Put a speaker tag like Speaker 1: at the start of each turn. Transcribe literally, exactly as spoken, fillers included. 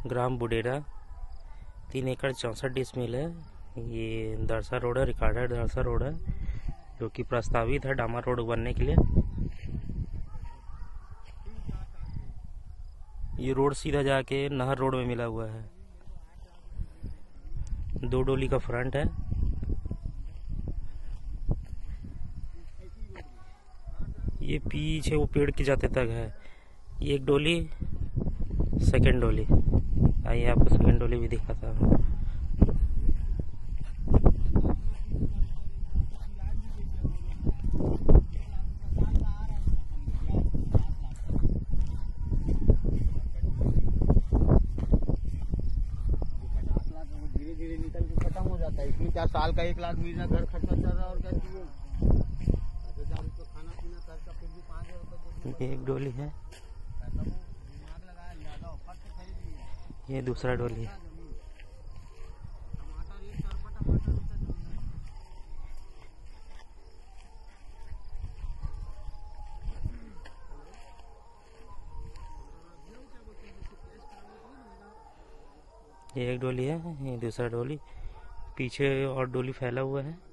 Speaker 1: ग्राम बुडेरा, तीन एकड़ चौंसठ डिसमिल है। ये दरसा रोड है, रिकार्डर दरसा रोड है, जो कि प्रस्तावित है डामर रोड बनने के लिए। ये रोड सीधा जाके नहर रोड में मिला हुआ है। दो डोली का फ्रंट है। ये पीछे वो पेड़ के जाते तक है। ये एक डोली, सेकंड डोली। आइए आपको सेकंड डोली भी दिखाता हूँ।
Speaker 2: धीरे धीरे निकल के खत्म हो जाता है। इसमें क्या साल का एक लाख महीना घर खर्चा चल रहा है और क्या चाहिए। तो खाना पीना खर्चा फिर भी पाँच हजार
Speaker 1: ये एक डोली है। ये दूसरा डोली है। ये एक डोली है, ये दूसरा डोली। पीछे और डोली फैला हुआ है।